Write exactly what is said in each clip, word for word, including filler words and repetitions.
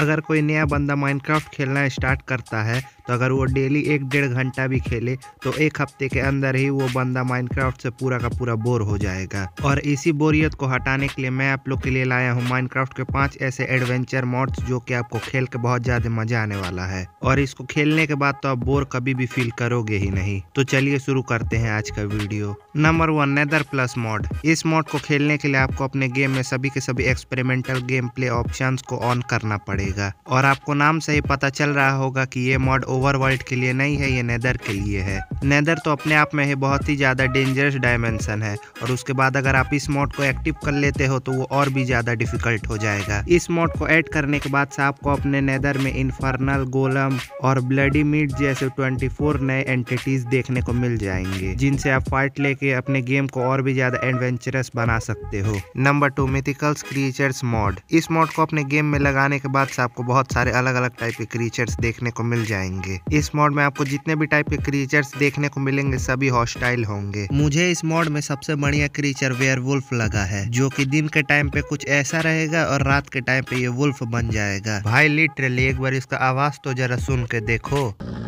अगर कोई नया बंदा माइनक्राफ्ट खेलना स्टार्ट करता है तो अगर वो डेली एक डेढ़ घंटा भी खेले तो एक हफ्ते के अंदर ही वो बंदा माइनक्राफ्ट से पूरा का पूरा बोर हो जाएगा। और इसी बोरियत को हटाने के लिए मैं आप लोग के लिए लाया हूँ माइनक्राफ्ट के पांच ऐसे एडवेंचर मॉड्स जो कि आपको खेल के बहुत ज्यादा मजा आने वाला है और इसको खेलने के बाद तो आप बोर कभी भी फील करोगे ही नहीं। तो चलिए शुरू करते हैं आज का video. Number one, nether plus mod. इस मॉड को खेलने के लिए आपको अपने गेम में सभी के सभी एक्सपेरिमेंटल गेम प्ले ऑप्शंस को ऑन करना पड़ेगा और आपको नाम से ही पता चल रहा होगा कि ये मॉड ओवरवर्ल्ड के लिए नहीं है, ये नेदर के लिए है। नेदर तो अपने आप में ही बहुत ही ज्यादा डेंजरस डायमेंशन है और उसके बाद अगर आप इस मॉड को एक्टिव कर लेते हो तो वो और भी ज्यादा डिफिकल्ट हो जाएगा। इस मॉड को ऐड करने के बाद से आपको अपने नेदर में इन्फर्नल, गोलम और ब्लडी मीट जैसे चौबीस नए एंटिटीज देखने को मिल जाएंगे जिनसे आप फाइट लेके अपने गेम को और भी ज्यादा एडवेंचरस बना सकते हो। Number two, mythicals creatures mod. इस मॉड को अपने गेम में लगाने के बाद से आपको बहुत सारे अलग अलग टाइप के क्रिएचर्स देखने को मिल जाएंगे। इस मॉड में आपको जितने भी टाइप के क्रिएचर्स देखने को मिलेंगे सभी हॉस्टाइल होंगे। मुझे इस मॉड में सबसे बढ़िया क्रिएचर वेयरवुल्फ लगा है जो कि दिन के टाइम पे कुछ ऐसा रहेगा और रात के टाइम पे ये वुल्फ बन जाएगा। भाई लिटरली एक बार इसका आवाज तो जरा सुन के देखो।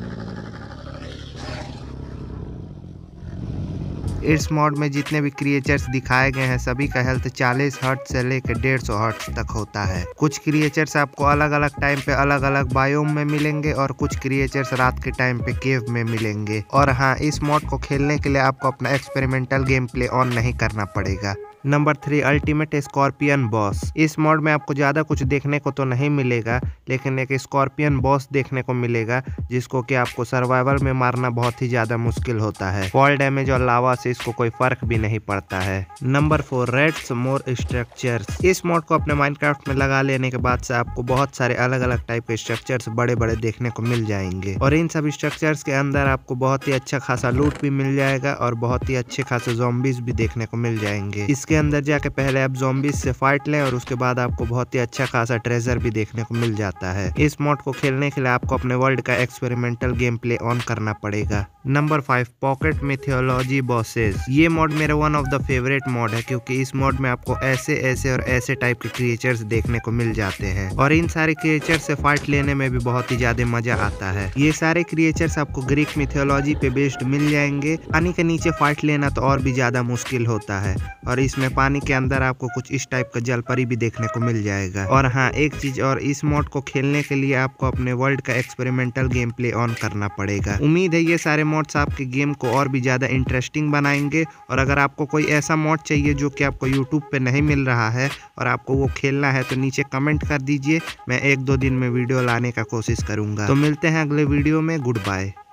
इस मॉड में जितने भी क्रिएचर्स दिखाए गए हैं सभी का हेल्थ चालीस हर्ट्ज से लेकर डेढ़ सौ हर्ट्ज तक होता है। कुछ क्रिएचर्स आपको अलग अलग टाइम पे अलग अलग बायोम में मिलेंगे और कुछ क्रिएचर्स रात के टाइम पे केव में मिलेंगे। और हाँ, इस मॉड को खेलने के लिए आपको अपना एक्सपेरिमेंटल गेम प्ले ऑन नहीं करना पड़ेगा। Number three, ultimate scorpion boss. इस मॉड में आपको ज़्यादा कुछ देखने को तो नहीं मिलेगा लेकिन एक स्कॉर्पियन बॉस देखने को मिलेगा जिसको कि आपको सर्वाइवल में मारना बहुत ही ज़्यादा मुश्किल होता है। फॉल डैमेज और लावा से इसको कोई फर्क भी नहीं पड़ता है। Number four, reds more structures. इस मॉड को अपने माइनक्राफ्ट में लगा लेने के बाद से आपको बहुत सारे अलग अलग टाइप के स्ट्रक्चर्स बड़े बड़े देखने को मिल जाएंगे और इन सब स्ट्रक्चर्स के अंदर आपको बहुत ही अच्छा खासा लूट भी मिल जाएगा और बहुत ही अच्छे खासे ज़ॉम्बीज भी देखने को मिल जाएंगे। इसके अंदर जाके पहले आप ज़ॉम्बीज से फाइट लें और उसके बाद आपको बहुत ही अच्छा खासा ट्रेजर भी देखने को मिल जाता है। इस मॉड को खेलने के लिए आपको अपने वर्ल्ड का एक्सपेरिमेंटल गेम प्ले ऑन करना पड़ेगा। Number five, pocket mythology bosses. ये मॉड मेरा one of the favourite mod है क्योंकि इस मॉड में आपको ऐसे ऐसे और ऐसे टाइप के क्रिएचर्स देखने को मिल जाते हैं और इन सारे क्रिएचर से फाइट लेने में भी बहुत ही ज्यादा मजा आता है। ये सारे क्रिएचर्स आपको ग्रीक मिथियोलॉजी पे बेस्ड मिल जाएंगे। पानी के नीचे फाइट लेना तो और भी ज्यादा मुश्किल होता है और इसमें पानी के अंदर आपको कुछ इस टाइप का जलपरी भी देखने को मिल जाएगा। और हाँ, एक चीज और, इस मॉड को खेलने के लिए आपको अपने वर्ल्ड का एक्सपेरिमेंटल गेम प्ले ऑन करना पड़ेगा। उम्मीद है ये सारे मॉड्स आपके गेम को और भी ज्यादा इंटरेस्टिंग बनाएंगे और अगर आपको कोई ऐसा मॉड चाहिए जो कि आपको यूट्यूब पे नहीं मिल रहा है और आपको वो खेलना है तो नीचे कमेंट कर दीजिए, मैं एक दो दिन में वीडियो लाने का कोशिश करूंगा। तो मिलते हैं अगले वीडियो में, गुड बाय।